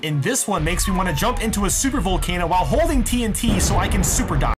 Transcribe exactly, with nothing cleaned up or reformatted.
and this one makes me want to jump into a super volcano while holding T N T so I can super die.